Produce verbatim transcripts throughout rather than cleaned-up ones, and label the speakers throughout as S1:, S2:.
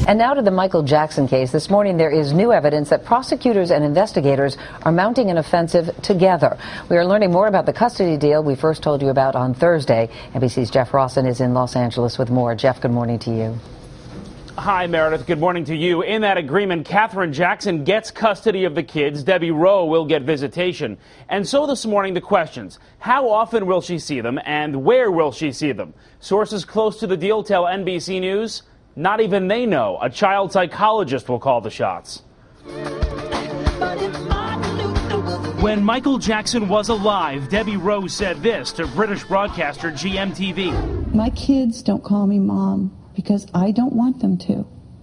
S1: And now to the Michael Jackson case. This morning there is new evidence that prosecutors and investigators are mounting an offensive together. We are learning more about the custody deal we first told you about on Thursday. N B C's Jeff Rawson is in Los Angeles with more. Jeff, good morning to you.
S2: Hi, Meredith. Good morning to you. In that agreement, Katherine Jackson gets custody of the kids. Debbie Rowe will get visitation. And so this morning, the questions. How often will she see them, and where will she see them? Sources close to the deal tell N B C News not even they know. A child psychologist will call the shots. When Michael Jackson was alive, Debbie Rowe said this to British broadcaster G M T V.
S3: My kids don't call me mom because I don't want them to.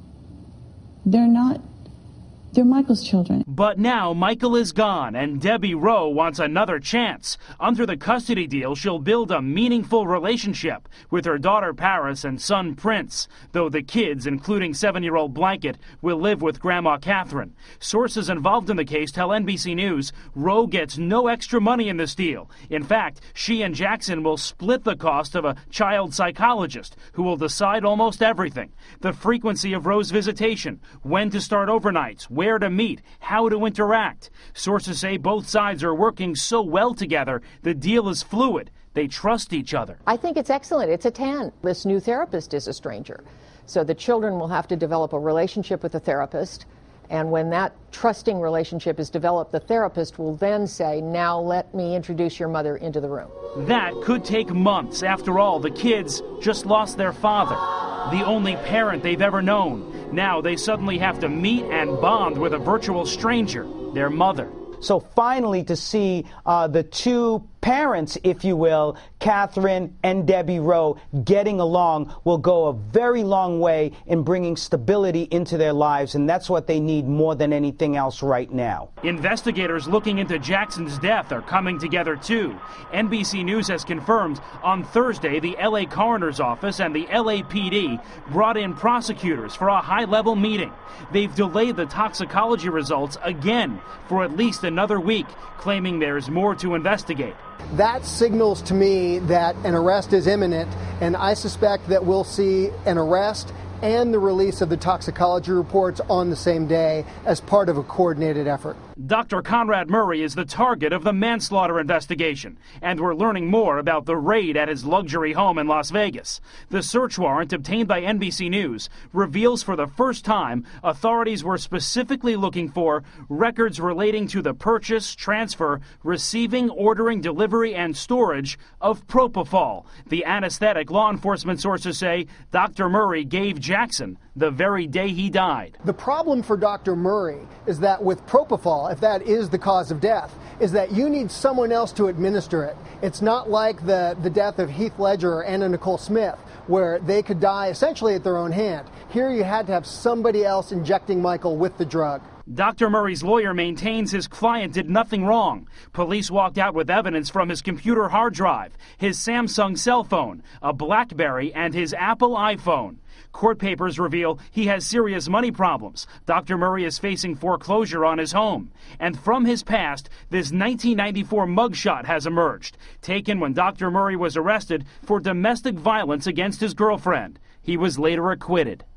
S3: They're not, they're Michael's children.
S2: But now Michael is gone and Debbie Rowe wants another chance. Under the custody deal, she'll build a meaningful relationship with her daughter Paris and son Prince, though the kids, including seven-year-old Blanket, will live with Grandma Katherine. Sources involved in the case tell N B C News Rowe gets no extra money in this deal. In fact, she and Jackson will split the cost of a child psychologist who will decide almost everything. The frequency of Rowe's visitation, when to start overnights, where to meet, how to interact. Sources say both sides are working so well together, the deal is fluid. They trust each other.
S4: I think it's excellent. It's a ten. This new therapist is a stranger. So the children will have to develop a relationship with the therapist. And when that trusting relationship is developed, the therapist will then say, now let me introduce your mother into the room.
S2: That could take months. After all, the kids just lost their father, the only parent they've ever known. Now they suddenly have to meet and bond with a virtual stranger, their mother.
S5: So finally to see uh, the two parents, if you will, Katherine and Debbie Rowe, getting along will go a very long way in bringing stability into their lives, and that's what they need more than anything else right now.
S2: Investigators looking into Jackson's death are coming together too. N B C News has confirmed on Thursday the L A Coroner's Office and the L A P D brought in prosecutors for a high-level meeting. They've delayed the toxicology results again for at least another week, claiming there's more to investigate.
S6: That signals to me that an arrest is imminent, and I suspect that we'll see an arrest and the release of the toxicology reports on the same day as part of a coordinated effort.
S2: Doctor Conrad Murray is the target of the manslaughter investigation, and we're learning more about the raid at his luxury home in Las Vegas. The search warrant obtained by N B C News reveals for the first time authorities were specifically looking for records relating to the purchase, transfer, receiving, ordering, delivery, and storage of propofol, the anesthetic law enforcement sources say Doctor Murray gave Jackson the very day he died.
S6: The problem for Doctor Murray is that with propofol, if that is the cause of death, is that you need someone else to administer it. It's not like the, the death of Heath Ledger or Anna Nicole Smith, where they could die essentially at their own hand. Here you had to have somebody else injecting Michael with the drug.
S2: Doctor Murray's lawyer maintains his client did nothing wrong. Police walked out with evidence from his computer hard drive, his Samsung cell phone, a BlackBerry, and his Apple iPhone. Court papers reveal he has serious money problems. Doctor Murray is facing foreclosure on his home. And from his past, this nineteen ninety-four mugshot has emerged, taken when Doctor Murray was arrested for domestic violence against his girlfriend. He was later acquitted.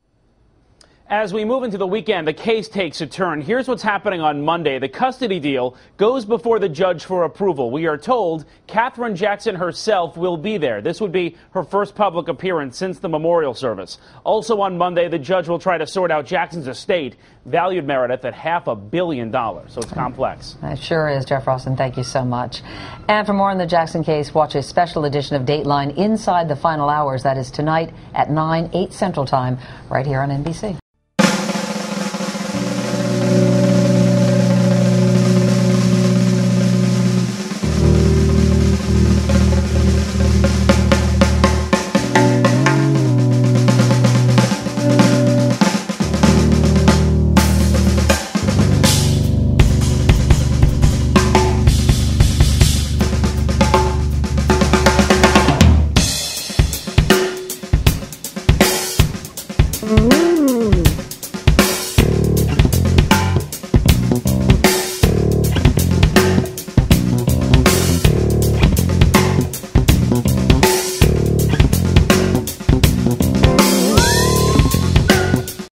S2: As we move into the weekend, the case takes a turn. Here's what's happening on Monday. The custody deal goes before the judge for approval. We are told Katherine Jackson herself will be there. This would be her first public appearance since the memorial service. Also on Monday, the judge will try to sort out Jackson's estate, valued, Meredith, at half a billion dollars. So it's complex.
S1: It sure is, Jeff Rawson. Thank you so much. And for more on the Jackson case, watch a special edition of Dateline Inside the Final Hours. That is tonight at nine, eight Central Time, right here on N B C.
S7: Mm-hmm.